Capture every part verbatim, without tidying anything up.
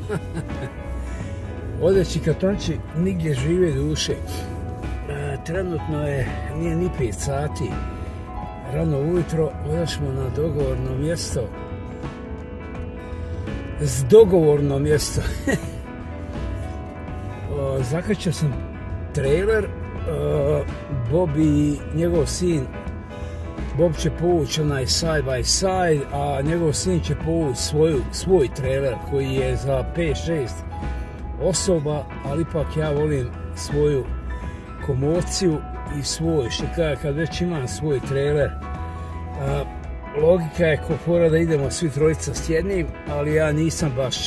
Odeći katonči nigdje žive duše. E, trenutno je, nije ni pet sati. Rano ujutro odešmo na dogovorno mjesto. S dogovorno mjesto. Zakačio sam trailer. Bob i njegov sin, Bob će povući onaj side by side, a njegov sin će povući svoju, svoj trailer koji je za pet šest osoba, ali ipak ja volim svoju komociju i svoj, što kada kad već imam svoj trailer. A, logika je ko fora da idemo svi trojica s jednim, ali ja nisam baš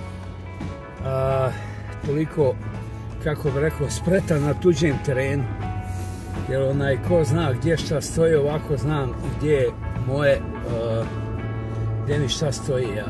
a, toliko, kako bi rekao, spretan na tuđem terenu. Jer onaj ko zna gdje šta stoji, ovako znam gdje je moje, uh, gdje mi šta stoji, ja.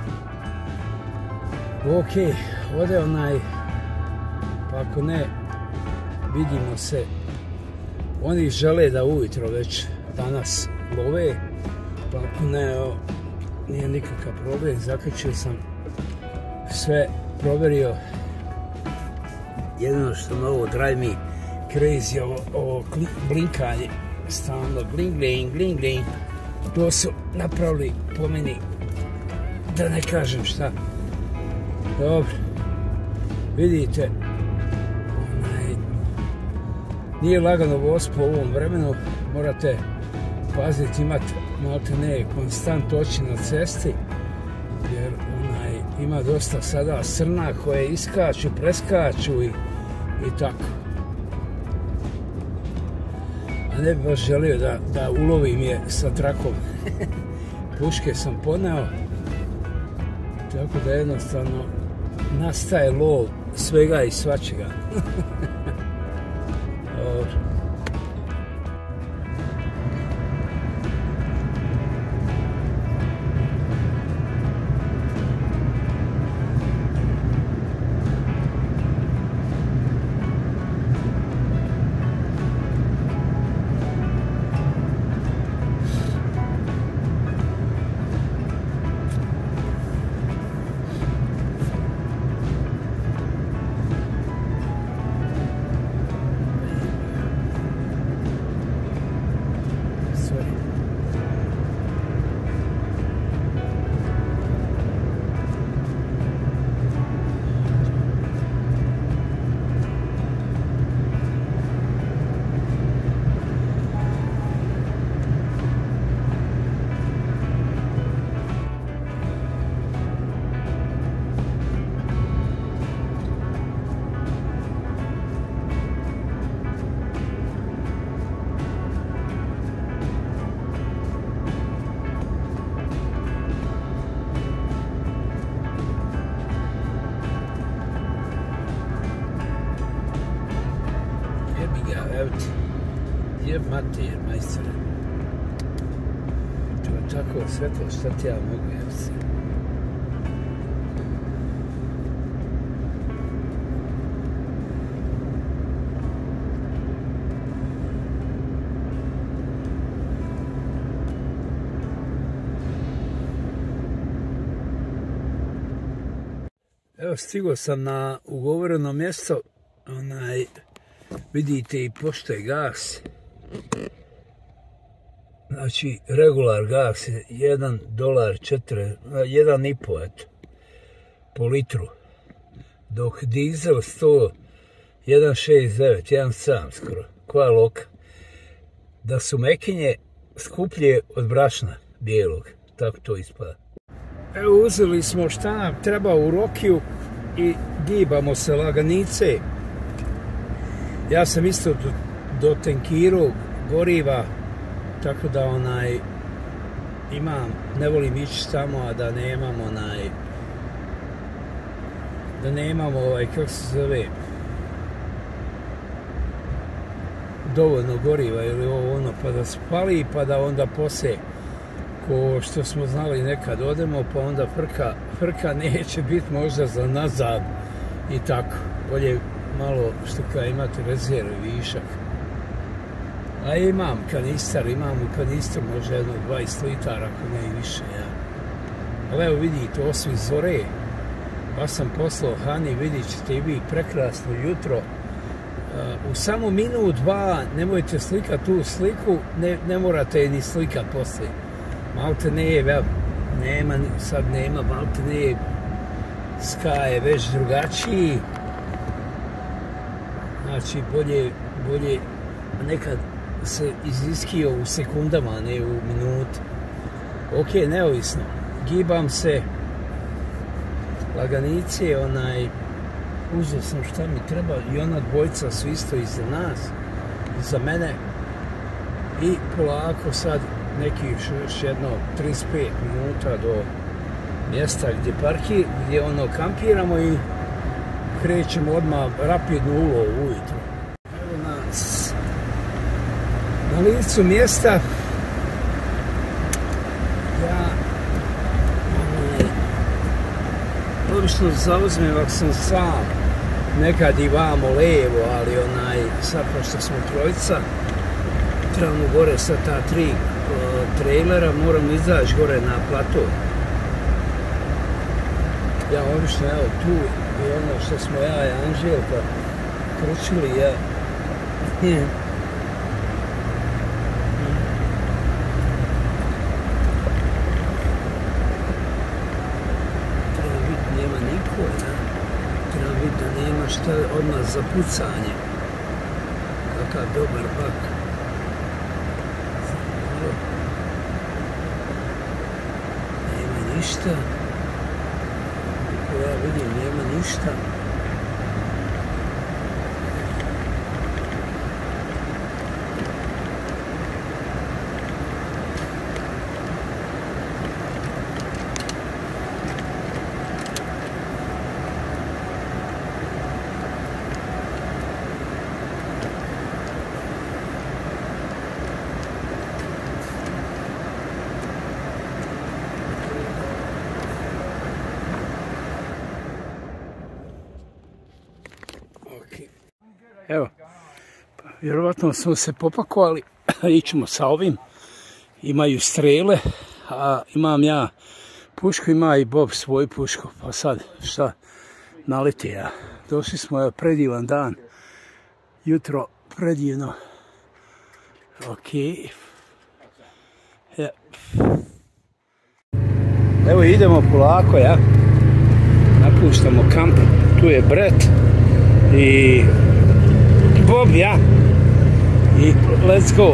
Ok, ode onaj, pa ako ne, vidimo se. Oni žele da ujutro već danas love, pa ako ne, o, nije nikakav problem. Zakačio sam sve, provjerio. Jedino što me ovo drive me crazy, ovo, ovo blinkanje, stalno bling, bling, bling, bling. To su napravili po meni, da ne kažem šta. Dobro, vidite, onaj, nije lagano voz po ovom vremenu, morate paziti, imati malte ne konstant oči na cesti, jer onaj, ima dosta sada srna koje iskaču, preskaču i, i tako. A ne bi baš želio da, da ulovim je sa trakom. Puške sam poneo, tako da jednostavno nastaje lov svega i svačega. Jeb mater, majstore. To je tako svetlo, šta ti ja mogu, jel se? Evo, stigao sam na ugovoreno mjesto, onaj, vidite i pošto je gas. Znači, regular gas je jedan dolar četiri, jedan i po, eto, po litru. Dok dizel sto, jedan šezdeset devet, jedan sedam skoro, koja loka. Da su mekinje skuplje od brašna bijelog, tako to ispada. Evo, uzeli smo šta nam treba u Rokiju i gibamo se laganice. Ja sam isto do, do tenkirao goriva, tako da onaj imam, ne volim ići tamo, a da nemam onaj, da nemam ovaj, kako se zove, dovoljno goriva ili ovo ono, pa da spali, pa da onda poslije, ko što smo znali nekad odemo, pa onda frka, frka neće biti možda za nazad i tako. Bolje malo što kada imate rezervu, višak. A imam kanistar, imam u kanistru možda jedno dvadeset litara, ako ne i više, ja. Ali evo vidite, osvi zore, Pa sam poslao Hani, vidit ćete i vi prekrasno jutro. Uh, u samo minut, dva, nemojte slikati tu sliku, ne, ne morate je ni slikat poslije. Malte ne je, nema, sad nema, malte ne je, Sky je već drugačiji. Znači, bolje, bolje nekad se iziskio u sekundama, a ne u minuti. Ok, neovisno. Gibam se, laganice, onaj, uzeo sam šta mi treba i ona dvojca su isto iza nas, iza mene. I polako sad nekih još jedno trideset pet minuta do mjesta gdje parkir, gdje ono kampiramo i krećemo odmah rapidno ulov ujutro. Evo nas na licu mjesta. Ja onaj, obično zauzmem ako sam sam, nekad i vamo levo, ali onaj, sad pošto smo trojica, trebamo gore sa ta tri uh, trailera, moramo izaći gore na plato. Ja obično, evo tu i ono što smo ja i Anželka kročili, ja. Treba biti, nema niko, ja. Treba biti da nema šta odmah za pucanje. Kakav dobar bak. Nema ništa. Ja vidim, nema ništa. Evo, vjerovatno smo se popakovali, ićemo sa ovim, imaju strele, a imam ja pušku, ima i Bob svoju pušku, pa sad šta naleti ja. Došli smo, evo, predivan dan, jutro predivno, ok. Ja. Evo idemo polako, ja, napuštamo kamp, tu je Brett i Bob, ja, i let's go.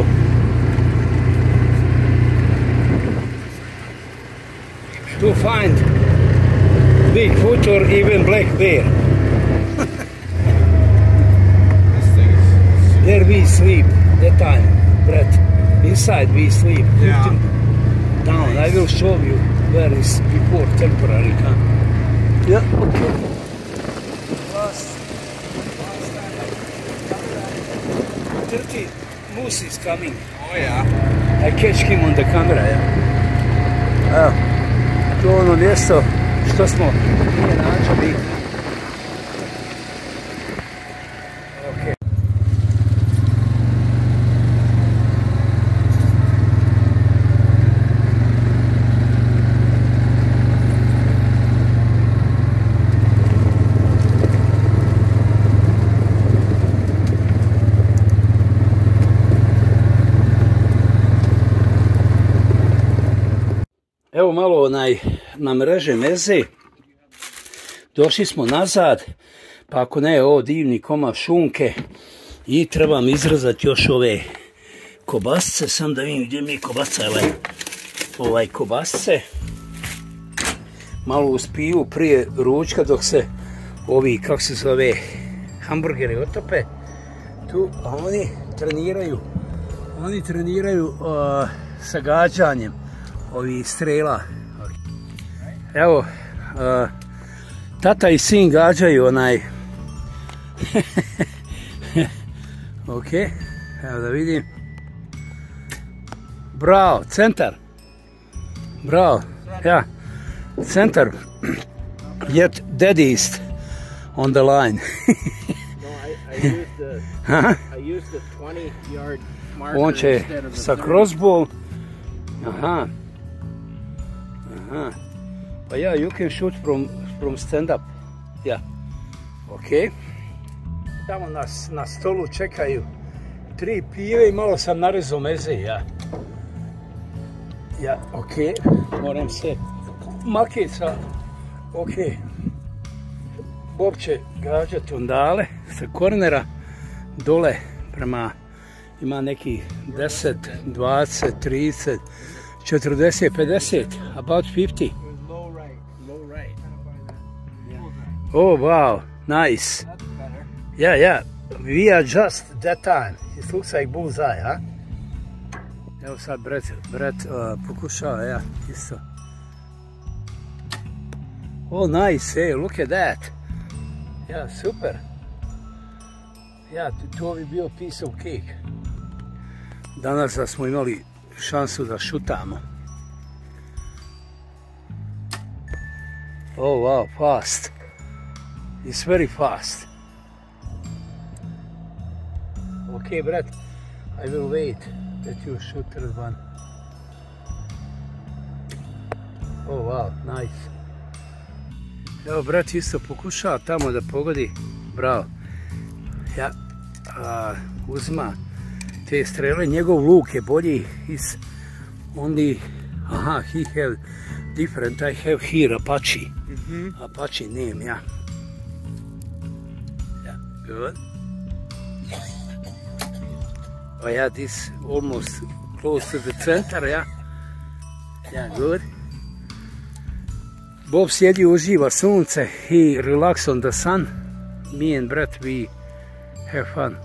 To find Bigfoot or even black bear. There we sleep, that time, Brett. Inside we sleep. Yeah. Down, I will show you where is before temporary camp. Yeah, okay. Last. Dirty moose is coming. Oh yeah. I catch him on the camera, ja. Evo, to je ono mjesto što smo nije nađali. Okay. Evo malo onaj, na mreže meze, došli smo nazad, pa ako ne, ovo divni komad šunke i trebam izrezati još ove kobasice, sam da vidim gdje mi je kobaca, ovaj, ovaj kobasice, malo uspiju prije ručka dok se ovi, kako se zove, hamburgeri otope, tu, a oni treniraju, oni treniraju uh, sa gađanjem ovih strela. Evo, uh, tata i sin gađaju onaj. Ok, evo da vidim. Bravo, centar. Bravo, ja, centar. Yet daddy's on the line. No, I, I used the Huh? I used the twenty yard marker On će instead of the sa thirty. crossbow. Aha. Aha. Pa ja, you can shoot from from stand up. Ja. Ok. Tamo na, na stolu čekaju tri pive i malo sam narezao meze, ja. Ja, ok. Moram se maketi sa... Ok. Bob će gađati ondale sa kornera dole prema... Ima neki deset, dvadeset, trideset, četrdeset, pedeset, about fifty. Low right, low right. Oh wow, nice. That's better. Yeah, yeah. We are just that time. It looks like bullseye, huh? Evo sad Brett, Brett uh, pokušava, ja, isto. Oh nice, hey, look at that. Ja, super. Ja, to bi bio piece of cake. Danas da smo imali šansu da šutamo. Oh wow, fast. It's very fast. Okay, Brett, I will wait that you shoot third one. Oh wow, nice. Evo, Brett isto pokušava tamo da pogodi. Bravo. Ja, a, uzima te strele, njegov luk je bolji iz only, aha, he have different, I have here Apache, mm-hmm. Apache name, yeah. Yeah, good. Oh yeah, this almost close to the center, yeah. Yeah, good. Bob sjedi, uživa sunce, he relax on the sun. Me and Brett, we have fun.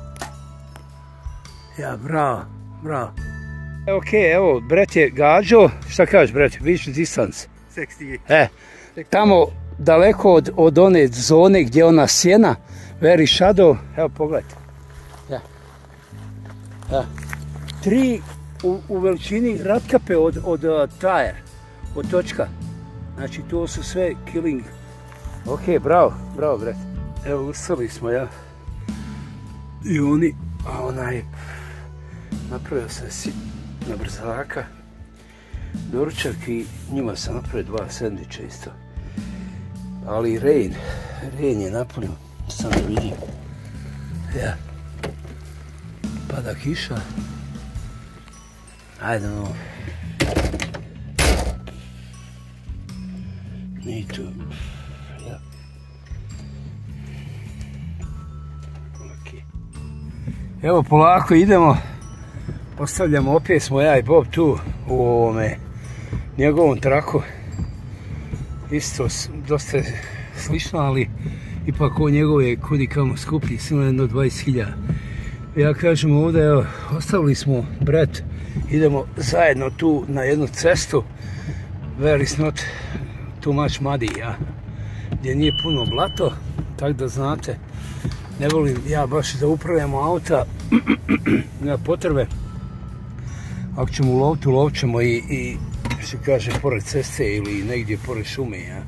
Ja, bravo, bravo. Ok, evo, Brett je gađo. Šta kažeš, Brett? Which distance? sixty. E, tamo daleko od, od one zone gdje je ona sjena, very shadow. Evo, pogledajte. Ja. Ja. Tri u, u veličini ratkape od, od uh, tire, od točka. Znači, to su sve killing. Ok, bravo, bravo, Brett. Evo, ustali smo, ja. I oni, a onaj, napravio sam si na brzaka doručak i njima sam napravio dva sendviča isto. Ali rain, rain je napunio, sam da vidim. Ja. Pada kiša. Ajde, no. Need to, ja. Evo, polako idemo, ostavljamo, opet smo ja i Bob tu u ovome njegovom traku. Isto dosta slično, ali ipak ovo njegov je kudi kamo skuplji, samo jedno dvadeset hiljada. Ja kažem ovdje, evo, ostavili smo Brett, idemo zajedno tu na jednu cestu, where is not too much muddy, ja, gdje nije puno blato, tako da znate. Ne volim ja baš da upravljamo auta, nema potrebe. Ako ćemo uloviti, ulovit ćemo i, i što kaže, pored ceste ili negdje pored šume, ja.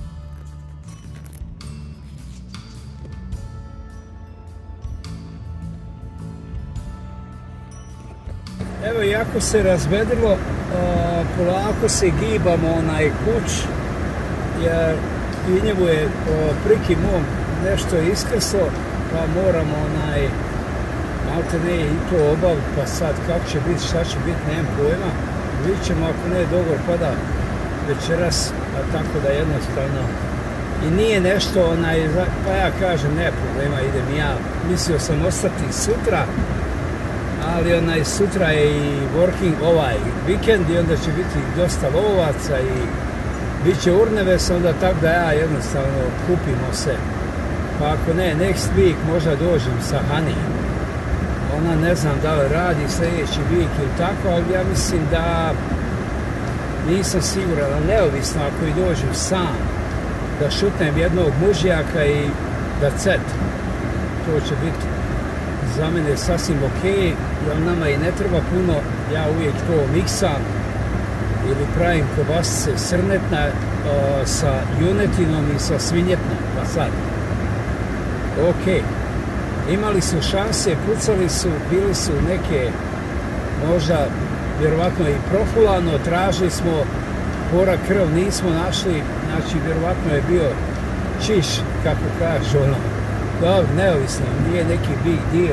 Evo, jako se razvedrilo, a, polako se gibamo onaj kuć, jer i njemu je a, priki mom nešto iskrslo, pa moramo onaj, malte ne i to obaviti, pa sad kako će biti, šta će biti, nemam pojma. Vidjet ćemo ako ne dogovor pada večeras, a tako da jednostavno. I nije nešto onaj, pa ja kažem ne problema, idem ja. Mislio sam ostati sutra, ali onaj sutra je i working ovaj vikend i onda će biti dosta lovaca i bit će urneves, onda tako da ja jednostavno kupimo se. Pa ako ne, next week možda dođem sa Hani. Ona ne znam da li radi sljedeći week ili tako, ali ja mislim da nisam siguran, ali neovisno ako i dođem sam, da šutnem jednog mužjaka i da cet. To će biti za mene sasvim ok, jer nama i ne treba puno, ja uvijek to miksam ili pravim kobasice srnetna uh, sa junetinom i sa svinjetnom, pa sad. Ok, imali su šanse, pucali su, bili su neke možda vjerovatno i profulano, tražili smo spora krv nismo našli, znači vjerovatno je bio čiš, kako kažu ono. Dobro, neovisno, nije neki big deal.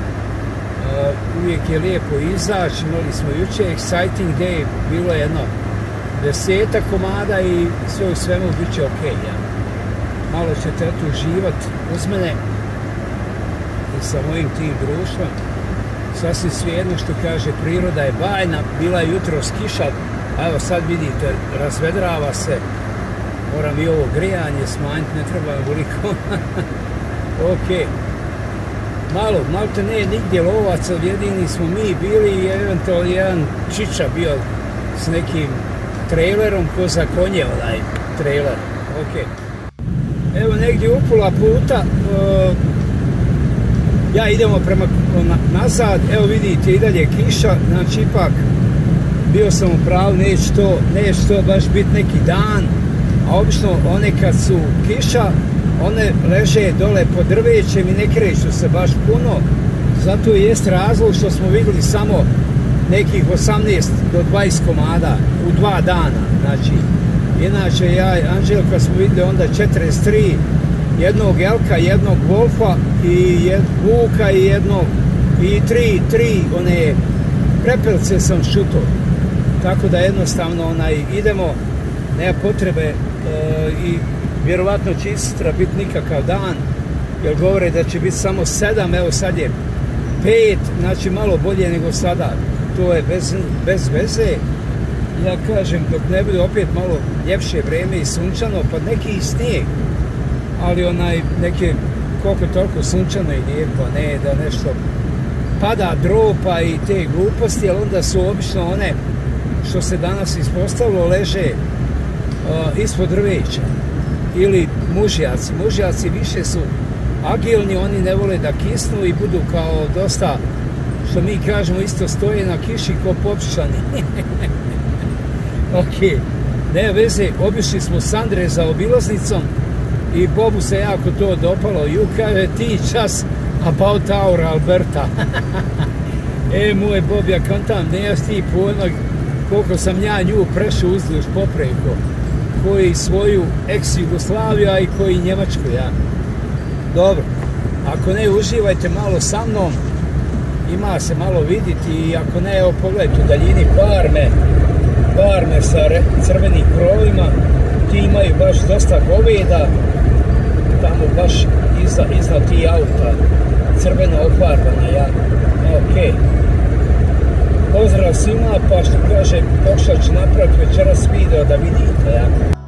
Uh, uvijek je lijepo izaći, imali smo jučer exciting day, bilo je jedno deseta komada i sve u svemu bit će ok. Ja. Malo ćete tu uživat uz mene i sa mojim tim društvom. Sasvim svejedno što kaže, priroda je bajna, bila je jutros kiša, a evo sad vidite, razvedrava se, moram i ovo grijanje smanjiti, ne treba mi veliko. Ok. Malo, malo te ne nigdje lovaca, jedini smo mi bili i eventualno jedan čiča bio s nekim trailerom ko za konje onaj trailer. Ok. Evo negdje upola puta uh, ja idemo prema na, nazad, evo vidite i dalje kiša, znači ipak bio sam u pravu, neće to, neće to baš biti neki dan, a obično one kad su kiša, one leže dole pod drvećem i ne kreću se baš puno, zato jest razlog što smo vidjeli samo nekih osamnaest do dvadeset komada u dva dana, znači inače ja i Anđelka smo vidjeli onda četrdeset tri, jednog elka, jednog wolfa i jed, vuka i jednog i tri, tri one prepelce sam šuto, tako da jednostavno onaj idemo, nema potrebe e, i vjerovatno će sutra biti nikakav dan, jer govore da će biti samo sedam, evo sad je pet, znači malo bolje nego sada, to je bez, bez veze. Ja kažem, dok ne bude opet malo ljepše vrijeme i sunčano, pa neki i snijeg, ali onaj neke koliko toliko sunčano i lijepo, ne da nešto pada dropa i te gluposti, ali onda su obično one što se danas ispostavilo leže uh, ispod drveća ili mužjaci. Mužjaci više su agilni, oni ne vole da kisnu i budu kao dosta, što mi kažemo, isto stoje na kiši ko popšani. Ok, ne veze, obišli smo Sandre za obilaznicom i Bobu se jako to dopalo. Ju kaže ti čas about our Alberta. E, moj Bob, ja kontam, nemaš ti pojma koliko sam ja nju prešao uzduž popreko, koji svoju ex-Jugoslaviju, a i koji Njemačku, ja. Dobro, ako ne, uživajte malo sa mnom, ima se malo vidjeti i ako ne, evo pogledajte u daljini farme, farme sa crvenim krovima, ti imaju baš dosta goveda, tamo baš iza, iznad ti auta, crveno ofarbana, ja, ok. Pozdrav svima, pa što kaže, pokušat ću napraviti večeras video da vidite, ja.